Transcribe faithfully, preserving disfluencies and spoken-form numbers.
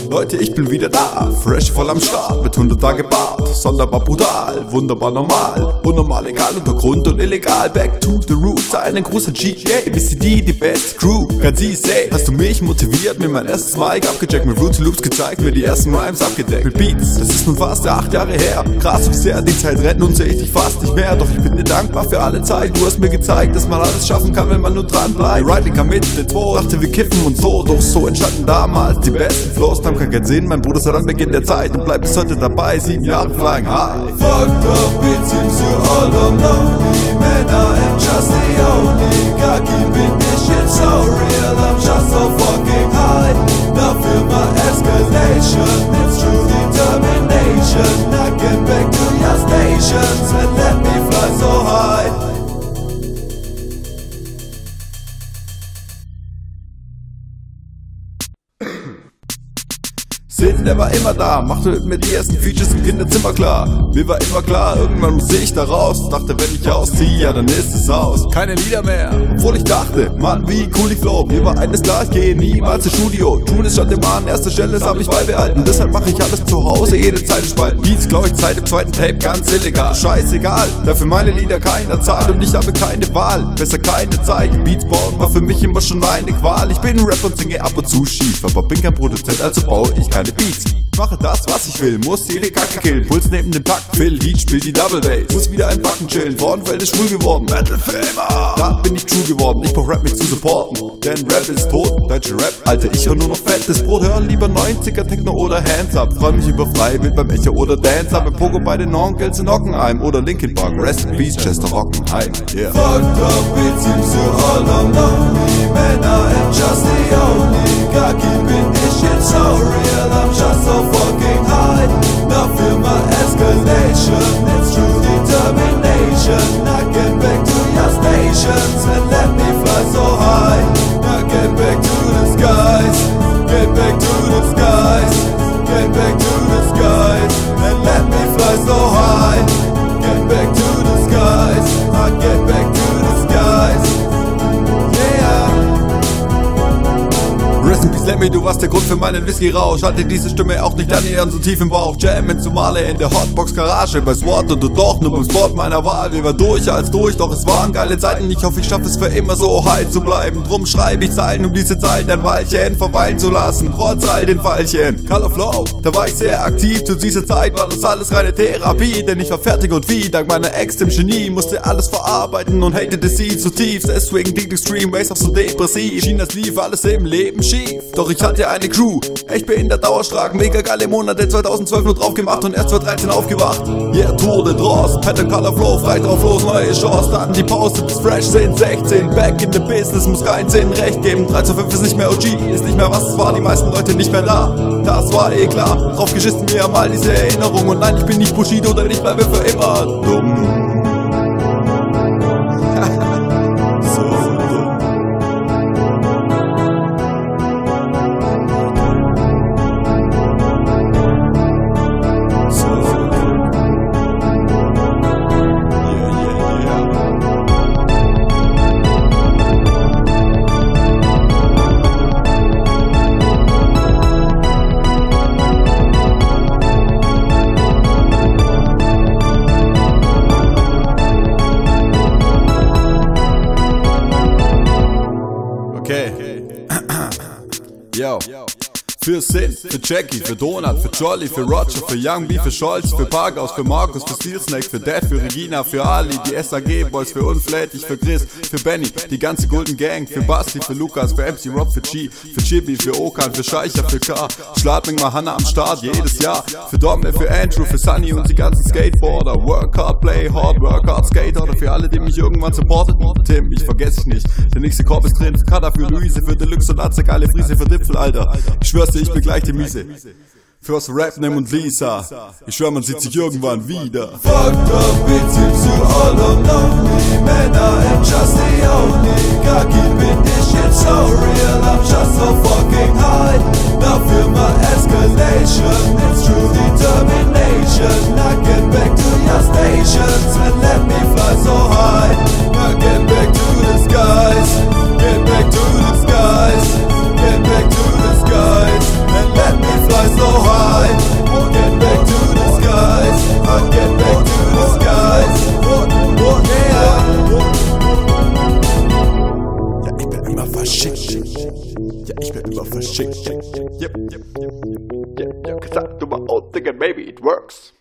Leute, ich bin wieder da, fresh voll am Start, mit hundert Tage Bart, sonderbar brutal, wunderbar normal, unnormal egal, Untergrund und illegal, back to the roots, einen Gruß an G J, B C D, die beste Crew, kann sie say, hast du mich motiviert, mir mein erstes Mic abgecheckt, mit Roots Loops gezeigt, mir die ersten Rhymes abgedeckt, mit Beats, das ist nun fast acht Jahre her, krass wie sehr die Zeit rennt, nun seh ich dich fast nicht mehr, doch ich bin dir dankbar für alle Zeit, du hast mir gezeigt, dass man alles schaffen kann, wenn man nur dran bleibt, Writing kam mit den zwei, dachte wir kiffen und so, doch so entstanden damals die besten Flows, haben keinen Sinn, mein Bruder seit am Beginn der Zeit und bleibt bis heute dabei, sieben Jahre flying high. Fucked up, it seems you're all lonely, man, I am just the only guy keeping this shit so real, I'm just so fucking high, now feel my escalation, it's true determination, I get back to your stations and let me fly so high. Sid, der war immer da, machte mit mir die ersten Features im Kinderzimmer klar. Mir war immer klar, irgendwann muss ich da raus. Dachte, wenn ich ausziehe, ja dann ist es aus. Keine Lieder mehr, obwohl ich dachte, Mann, wie cool ich flow. Mir war eines klar, ich gehe niemals ins Studio. Tun es stand immer an erster Stelle, das hab ich beibehalten. Deshalb mache ich alles zu Hause, jede Zeit spalten. Beats, glaub ich, Zeit im zweiten Tape, ganz illegal. Scheißegal, dafür meine Lieder keiner zahlt und ich habe keine Wahl. Besser keine Zeit, Beats bauen war für mich immer schon eine Qual. Ich bin Rap und singe ab und zu schief, aber bin kein Produzent, also baue ich keine Beats. Ich mache das, was ich will, muss jede Kacke killen. Puls neben dem Takt, Phil Heat spielt die Double Bass. Muss wieder ein Backen chillen, Vornfeld ist schwul geworden. Metal Famer, da bin ich true geworden. Ich brauch Rap mich zu supporten, denn Rap ist tot. Deutsche Rap, Alter, ich höre nur noch fettes Brot. Hören lieber neunziger Techno oder Hands Up. Freu mich über Freiwild beim Echo oder Dance Up. Im Pogo bei den Onkels in Hockenheim oder Linkin Park. Rest in Peace, Chester Hockenheim. Yeah. Fucked up, it seems you're all lonely, man, I am just the only guy keeping this shit so real, I'm just so fucking high, now feel my escalation, it's true determination, I get back to your stations and let me fly so high, now get back to the skies, get back to the skies, get back to the skies, and let me fly so high, get back to the skies, I get back to the skies, yeah. Rest in Peace, Lemmy, du warst der Grund für meinen Whisky-Rausch. Hatte diese Stimme auch nicht annähernd so tief im Bauch. Jammen zu Male in der Hotbox-Garage, bei SWAT und du doch nur beim Sport meiner Wahl. Wir waren durch als durch, doch es waren geile Zeiten. Ich hoffe, ich schaffe es für immer so high zu bleiben. Drum schreibe ich Zeilen, um diese Zeit ein Weilchen verweilen zu lassen. Trotz all den Pfeilchen. Color Flow, da war ich sehr aktiv. Zu dieser Zeit war das alles reine Therapie, denn ich war fertig und wie, dank meiner Ex dem Genie, musste alles verarbeiten und hatete sie zutiefst. Deswegen ging Extreme Ways auch so depressiv. Schien das lief alles im Leben schief. Doch ich hatte eine Crew, echt behindert dauerstark, mega geile Monate, zweitausendzwölf nur drauf gemacht und erst zweitausenddreizehn aufgewacht. Yeah, Tour de Dross, Pattern, Color Flow, frei drauf los, neue Chance, dann die Pause bis fresh sind, sechzehn, back in the business, muss keinen Sinn, recht geben, drei zu fünf ist nicht mehr O G, ist nicht mehr was es war, die meisten Leute nicht mehr da, das war eh klar, drauf geschissen mir mal diese Erinnerung und nein, ich bin nicht Bushido, denn ich bleibe für immer dumm. Okay. Yo. Für Sid, für Jackie, für Donut, für Jolly, für Roger, für Young B, für Scholz, für Parkhaus, für Markus, für Steel Snake, für Dad, für Regina, für Ali, die S A G Boys, für Unflätig, für Chris, für Benny, die ganze Golden Gang, für Basti, für Lukas, für M C Rob, für G, für Chibi, für Okan, für Scheicher, für K, Schladming, Hanna am Start, jedes Jahr, für Domme, für Andrew, für Sunny und die ganzen Skateboarder, Work hard, play hard, work hard, Skater, oder für alle, die mich irgendwann supporteten. Tim, ich vergesse dich nicht, der nächste Korb ist drin, für Kada, für Luise, für Deluxe und Atze, geile Friese, für Dipfel, Alter, ich schwör's dir, ich begleich die Miese. Fürs Rap, Nem und Lisa, ich schwör, man sieht sich irgendwann wieder. Fucked up, it seems you're all lonely, man, I am just the only guy keeping this shit so real, I'm just so fucking high, now feel my escalation, it's true determination, I get back to your stations and let me fly so high, now get back to the skies, get back to the skies, get back to the skies, and let me fly verschickt. Yep, yep, yep, yep, yep, cause I do my own thing and maybe it works.